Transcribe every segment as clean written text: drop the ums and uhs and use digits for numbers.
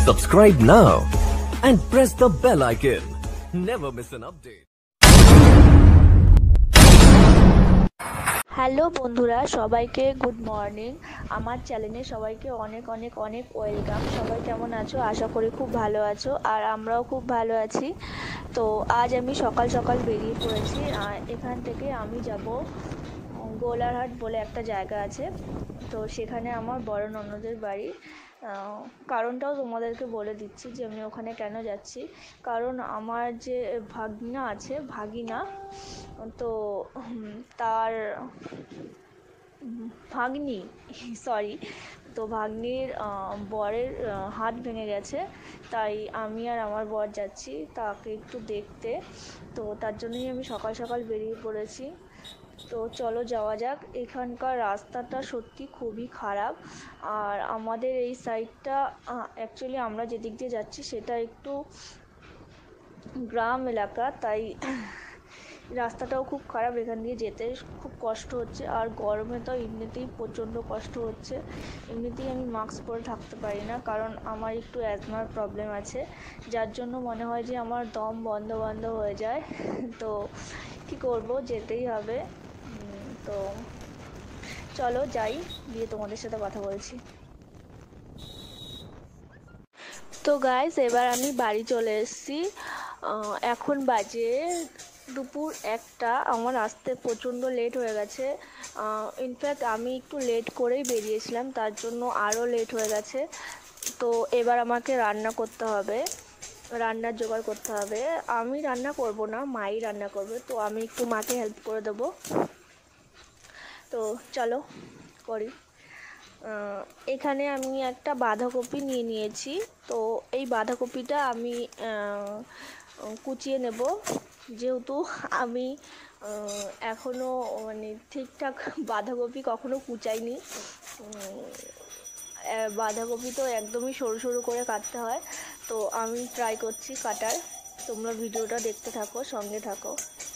Subscribe now and press the bell icon. Never miss an update. Hello বন্ধুরা, সবাইকে good morning. আমার চ্যানেলে সবাইকে অনেক অনেক অনেক ওয়েলকাম। সবাই কেমন আছো? আশা করি খুব ভালো আছো, আর আমরাও খুব ভালো আছি। তো আজ আমি সকাল সকাল বেরিয়ে পড়েছি। এখান থেকে আমি যাব গোলারহাট বলে একটা জায়গা আছে, তো সেখানে আমার বড় ননদের বাড়ি। কারণটাও তোমাদেরকে বলে দিচ্ছি যে আমি ওখানে কেন যাচ্ছি। কারণ আমার যে ভাগিনা আছে, তো তার ভাগ্নি তো ভাগ্নির বরের হাত ভেঙে গেছে, তাই আমি আর আমার বর যাচ্ছি তাকে একটু দেখতে। তো তার জন্যই আমি সকাল সকাল বেরিয়ে পড়েছি। তো চলো যাওয়া যাক। এখানকার রাস্তাটা সত্যি খুবই খারাপ, আর আমাদের এই সাইডটা অ্যাকচুয়ালি আমরা যেদিক দিয়ে যাচ্ছি সেটা একটু গ্রাম এলাকা, তাই রাস্তাটাও খুব খারাপ। এখান দিয়ে যেতে খুব কষ্ট হচ্ছে, আর গরমে তো এমনিতেই প্রচণ্ড কষ্ট হচ্ছে। এমনিতেই আমি মাস্ক পরে থাকতে পারি না, কারণ আমার একটু অ্যাজমার প্রবলেম আছে, যার জন্য মনে হয় যে আমার দম বন্ধ হয়ে যায়। তো কী করব, যেতেই হবে। তো চলো যাই, গিয়ে তোমাদের সাথে কথা বলছি। তো গাইস, এবার আমি বাড়ি চলে এসেছি। এখন বাজে দুপুর 1টা। আমার আসতে প্রচণ্ড লেট হয়ে গেছে। ইনফ্যাক্ট আমি একটু লেট করেই বেরিয়েছিলাম, তার জন্য আরও লেট হয়ে গেছে। তো এবার আমাকে রান্নার জোগাড় করতে হবে। আমি রান্না করব না, মাই রান্না করবে, তো আমি একটু মাকে হেল্প করে দেবো। তো চলো করি। এখানে আমি একটা বাঁধাকপি নিয়ে নিয়েছি। তো এই বাঁধাকপিটা আমি কুচিয়ে নেব, যেহেতু আমি এখনও ঠিকঠাক বাঁধাকপি কখনো কুচাইনি। বাঁধাকপি তো একদমই সরু সরু করে কাটতে হয়, তো আমি ট্রাই করছি কাটার। তোমরা ভিডিওটা দেখতে থাকো, সঙ্গে থাকো।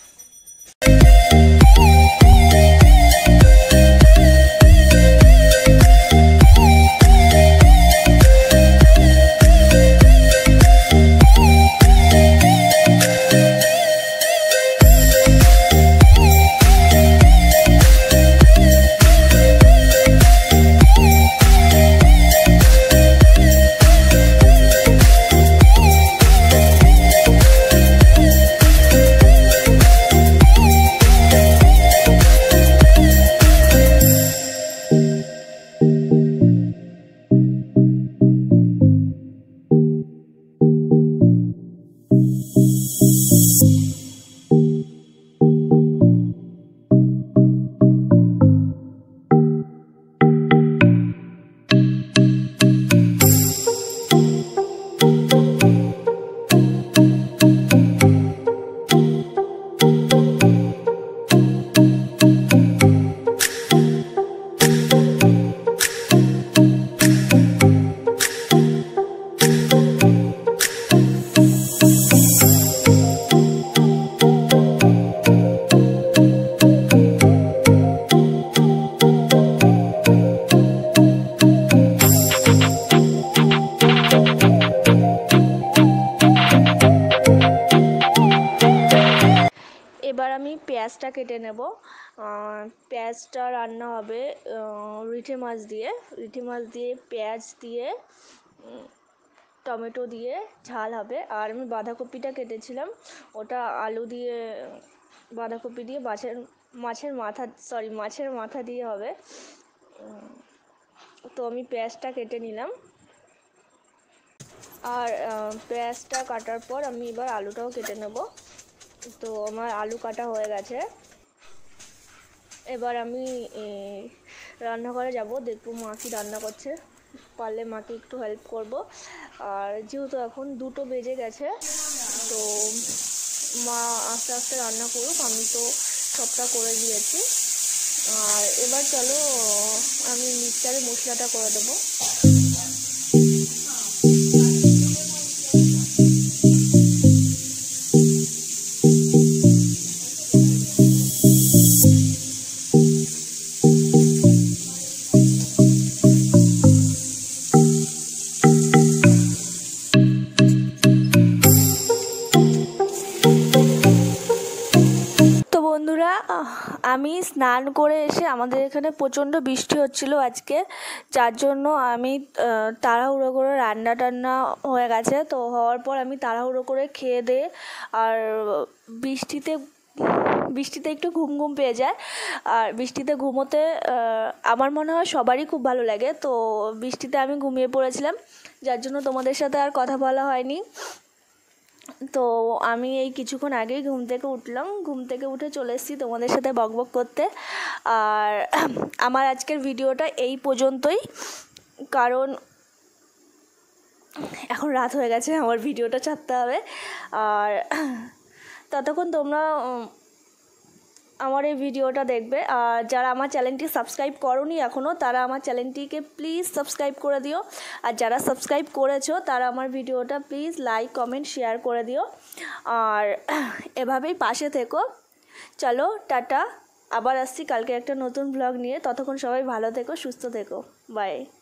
এবার আমি পেঁয়াজটা কেটে নেব। পেঁয়াজটা রান্না হবে রিঠে মাছ দিয়ে পেঁয়াজ দিয়ে টমেটো দিয়ে ঝাল হবে। আর আমি বাঁধাকপিটা কেটেছিলাম, ওটা আলু দিয়ে বাঁধাকপি দিয়ে মাছের মাথা দিয়ে হবে। তো আমি পেঁয়াজটা কেটে নিলাম, আর পেঁয়াজটা কাটার পর আমি এবার আলুটাও কেটে নেব। তো আমার আলু কাটা হয়ে গেছে। এবার আমি রান্নাঘরে যাব, দেখবো মা কি রান্না করছে, পারলে মাকে একটু হেল্প করব। আর যেহেতু এখন 2টো বেজে গেছে, তো মা আস্তে আস্তে রান্না করুক, আমি তো সবটা করে দিয়েছি। আর এবার চলো আমি মিক্সচারে মশলাটা করে দেবো। আমি স্নান করে এসে আমাদের এখানে প্রচণ্ড বৃষ্টি হচ্ছিল আজকে, যার জন্য আমি তাড়াহুড়ো করে রান্না টান্না হয়ে গেছে। তো হওয়ার পর আমি তাড়াহুড়ো করে খেয়ে দিয়ে, আর বৃষ্টিতে একটু ঘুম ঘুম পেয়ে যায়। আর বৃষ্টিতে ঘুমোতে আমার মনে হয় সবারই খুব ভালো লাগে। তো বৃষ্টিতে আমি ঘুমিয়ে পড়েছিলাম, যার জন্য তোমাদের সাথে আর কথা বলা হয়নি। তো আমি এই কিছুক্ষণ আগেই ঘুম থেকে উঠলাম, ঘুম থেকে উঠে চলে এসেছি তোমাদের সাথে বকবক করতে। আর আমার আজকের ভিডিওটা এই পর্যন্তই, কারণ এখন রাত হয়ে গেছে, আমার ভিডিওটা ছাড়তে হবে। আর ততক্ষণ তোমরা আমার এই ভিডিওটা দেখবে। আর যারা আমার চ্যানেলটি সাবস্ক্রাইব করোনি এখনও, তারা আমার চ্যানেলটিকে প্লিজ সাবস্ক্রাইব করে দিও। আর যারা সাবস্ক্রাইব করেছো তারা আমার ভিডিওটা প্লিজ লাইক কমেন্ট শেয়ার করে দিও। আর এভাবেই পাশে থেকো। চলো টাটা, আবার আসছি কালকে একটা নতুন ব্লগ নিয়ে। ততক্ষণ সবাই ভালো থেকো, সুস্থ থেকো, বাই।